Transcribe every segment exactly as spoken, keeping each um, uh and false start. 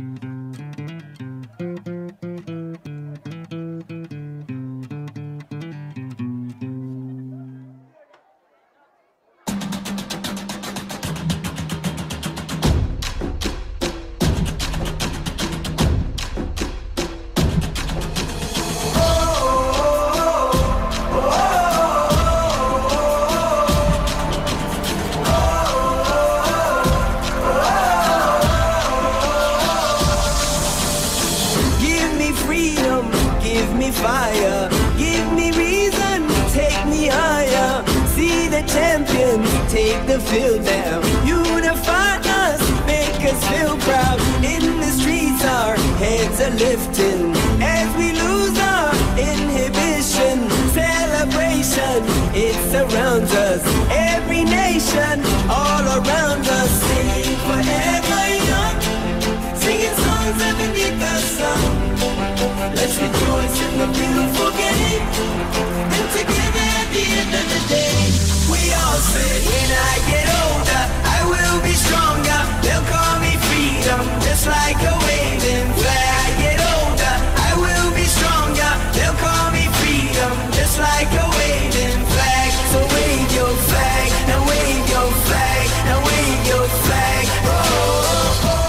Fire, give me reason, take me higher. See the champions take the field now. Unify us, make us feel proud. In the streets our heads are lifting as we lose our inhibition. Celebration, it surrounds us. Every nation, all around us. Sing forever young, singing songs underneath the sun. Let's rejoice in the beautiful game, and together at the end of the day, we all say, when I get older, I will be stronger. They'll call me freedom, just like a waving flag. I get older, I will be stronger. They'll call me freedom, just like a waving flag. So wave your flag, now wave your flag, now wave your flag. Oh, oh, oh.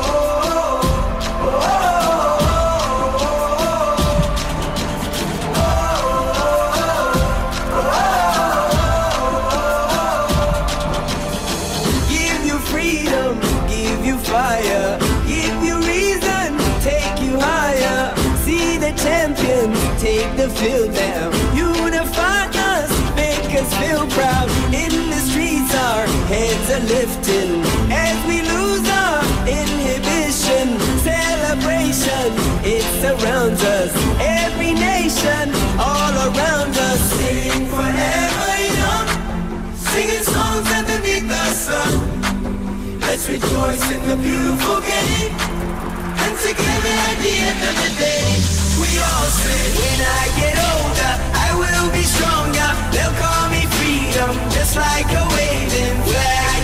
Fire, give you reason, take you higher. See the champions take the field now. Unify us, make us feel proud. In the streets our heads are lifting as we lose our inhibition. Celebration, it surrounds us. Every nation, all around us. Sing forever young, singing songs underneath the sun. Let's rejoice in the beautiful game, and together at the end of the day, we all say, when I get older, I will be stronger. They'll call me freedom, just like a waving flag.